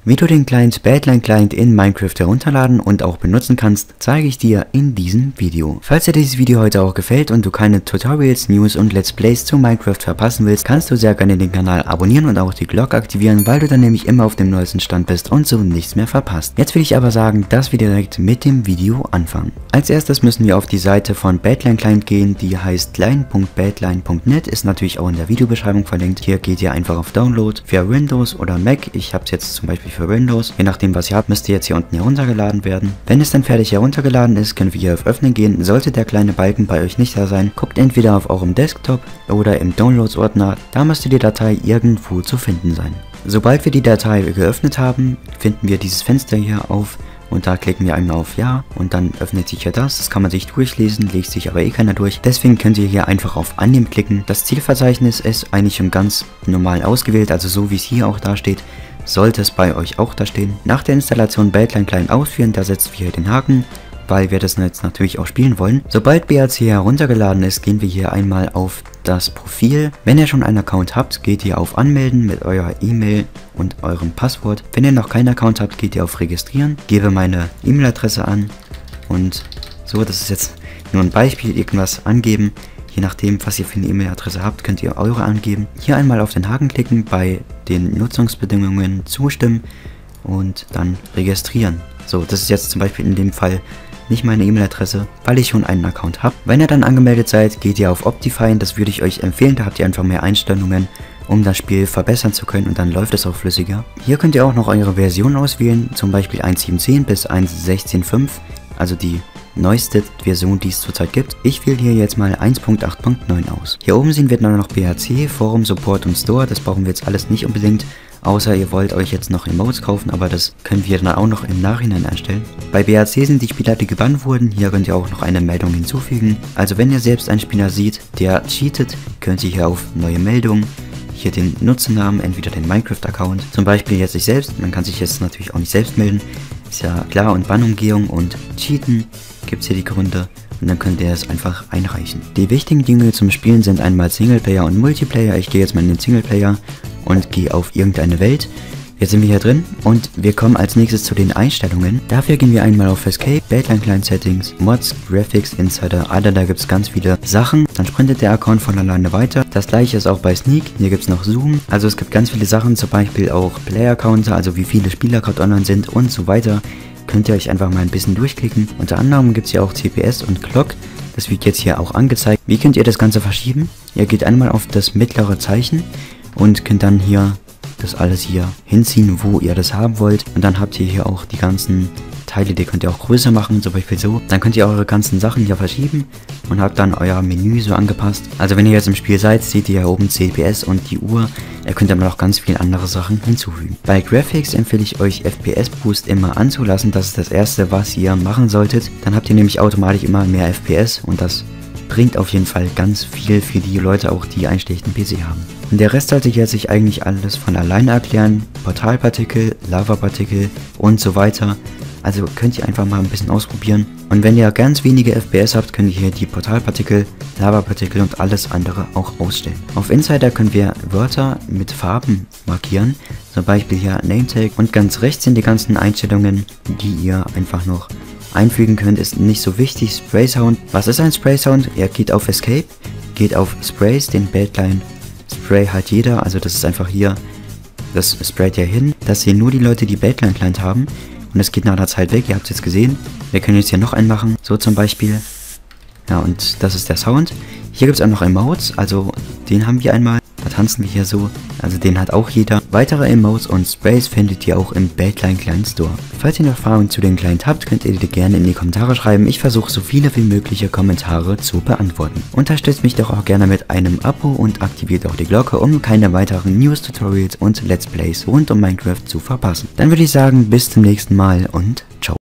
Wie du den Client Badline Client in Minecraft herunterladen und auch benutzen kannst, zeige ich dir in diesem Video. Falls dir dieses Video heute auch gefällt und du keine Tutorials, News und Let's Plays zu Minecraft verpassen willst, kannst du sehr gerne den Kanal abonnieren und auch die Glocke aktivieren, weil du dann nämlich immer auf dem neuesten Stand bist und so nichts mehr verpasst. Jetzt will ich aber sagen, dass wir direkt mit dem Video anfangen. Als erstes müssen wir auf die Seite von Badline Client gehen, die heißt client.badline.net, ist natürlich auch in der Videobeschreibung verlinkt. Hier geht ihr einfach auf Download für Windows oder Mac. Ich habe es jetzt zum Beispiel für Windows. Je nachdem, was ihr habt, müsst ihr jetzt hier unten heruntergeladen werden. Wenn es dann fertig heruntergeladen ist, können wir hier auf Öffnen gehen. Sollte der kleine Balken bei euch nicht da sein, guckt entweder auf eurem Desktop oder im Downloads-Ordner. Da müsste die Datei irgendwo zu finden sein. Sobald wir die Datei geöffnet haben, finden wir dieses Fenster hier auf. Und da klicken wir einmal auf Ja und dann öffnet sich ja das. Das kann man sich durchlesen, liest sich aber eh keiner durch. Deswegen könnt ihr hier einfach auf Annehmen klicken. Das Zielverzeichnis ist eigentlich schon ganz normal ausgewählt, also so wie es hier auch da steht, sollte es bei euch auch da stehen. Nach der Installation Badline Client ausführen, da setzen wir hier den Haken, weil wir das jetzt natürlich auch spielen wollen. Sobald BRC heruntergeladen ist, gehen wir hier einmal auf das Profil. Wenn ihr schon einen Account habt, geht ihr auf Anmelden mit eurer E-Mail und eurem Passwort. Wenn ihr noch keinen Account habt, geht ihr auf Registrieren. Gebe meine E-Mail-Adresse an und so, das ist jetzt nur ein Beispiel, irgendwas angeben. Je nachdem, was ihr für eine E-Mail-Adresse habt, könnt ihr eure angeben. Hier einmal auf den Haken klicken, bei den Nutzungsbedingungen zustimmen und dann registrieren. So, das ist jetzt zum Beispiel in dem Fall nicht meine E-Mail-Adresse, weil ich schon einen Account habe. Wenn ihr dann angemeldet seid, geht ihr auf Optifine, das würde ich euch empfehlen, da habt ihr einfach mehr Einstellungen, um das Spiel verbessern zu können und dann läuft es auch flüssiger. Hier könnt ihr auch noch eure Version auswählen, zum Beispiel 1.7.10 bis 1.16.5, also die neueste Version, die es zurzeit gibt. Ich wähle hier jetzt mal 1.8.9 aus. Hier oben sehen wir dann noch BRC, Forum, Support und Store. Das brauchen wir jetzt alles nicht unbedingt, außer ihr wollt euch jetzt noch Emotes kaufen, aber das können wir dann auch noch im Nachhinein erstellen. Bei BRC sind die Spieler, die gebannt wurden. Hier könnt ihr auch noch eine Meldung hinzufügen. Also wenn ihr selbst einen Spieler seht, der cheatet, könnt ihr hier auf Neue Meldungen hier den Nutzernamen, entweder den Minecraft-Account, zum Beispiel jetzt ich selbst, man kann sich jetzt natürlich auch nicht selbst melden, ist ja klar, und Bannumgehung und Cheaten gibt es hier die Gründe und dann könnt ihr es einfach einreichen. Die wichtigen Dinge zum Spielen sind einmal Singleplayer und Multiplayer. Ich gehe jetzt mal in den Singleplayer und gehe auf irgendeine Welt. Jetzt sind wir hier drin und wir kommen als nächstes zu den Einstellungen. Dafür gehen wir einmal auf Escape, Badline Client Settings, Mods, Graphics, Insider, da gibt es ganz viele Sachen. Dann sprintet der Account von alleine weiter. Das gleiche ist auch bei Sneak, hier gibt es noch Zoom. Also es gibt ganz viele Sachen, zum Beispiel auch Player Counter, also wie viele Spieler gerade online sind und so weiter. Könnt ihr euch einfach mal ein bisschen durchklicken. Unter anderem gibt es hier auch CPS und Clock. Das wird jetzt hier auch angezeigt. Wie könnt ihr das Ganze verschieben? Ihr geht einmal auf das mittlere Zeichen und könnt dann hier das alles hier hinziehen, wo ihr das haben wollt. Und dann habt ihr hier auch die ganzen Teile, die könnt ihr auch größer machen, zum Beispiel so. Dann könnt ihr eure ganzen Sachen hier verschieben und habt dann euer Menü so angepasst. Also wenn ihr jetzt im Spiel seid, seht ihr hier oben CPS und die Uhr. Ihr könnt aber noch ganz viele andere Sachen hinzufügen. Bei Graphics empfehle ich euch FPS Boost immer anzulassen. Das ist das erste, was ihr machen solltet. Dann habt ihr nämlich automatisch immer mehr FPS und das bringt auf jeden Fall ganz viel für die Leute auch, die einen schlechten PC haben. Und der Rest sollte jetzt sich eigentlich alles von alleine erklären. Portalpartikel, Lavapartikel und so weiter. Also könnt ihr einfach mal ein bisschen ausprobieren. Und wenn ihr ganz wenige FPS habt, könnt ihr hier die Portalpartikel, Lavapartikel und alles andere auch ausstellen. Auf Insider können wir Wörter mit Farben markieren. Zum Beispiel hier Nametag. Und ganz rechts sind die ganzen Einstellungen, die ihr einfach noch einfügen könnt. Ist nicht so wichtig. Spray Sound. Was ist ein Spray Sound? Ihr geht auf Escape, geht auf Sprays, den Badline Spray hat jeder. Also das ist einfach hier, das sprayt ja hin. Das sehen nur die Leute, die Badline Client haben. Und es geht nach der Zeit weg, ihr habt es jetzt gesehen. Wir können jetzt hier noch einen machen, so zum Beispiel. Ja, und das ist der Sound. Hier gibt es auch noch Emotes, also den haben wir einmal. Da tanzen wir hier so, also den hat auch jeder. Weitere Emotes und Sprays findet ihr auch im Badline Client Store. Falls ihr noch Fragen zu dem Client habt, könnt ihr die gerne in die Kommentare schreiben. Ich versuche so viele wie mögliche Kommentare zu beantworten. Unterstützt mich doch auch gerne mit einem Abo und aktiviert auch die Glocke, um keine weiteren News, Tutorials und Let's Plays rund um Minecraft zu verpassen. Dann würde ich sagen, bis zum nächsten Mal und ciao.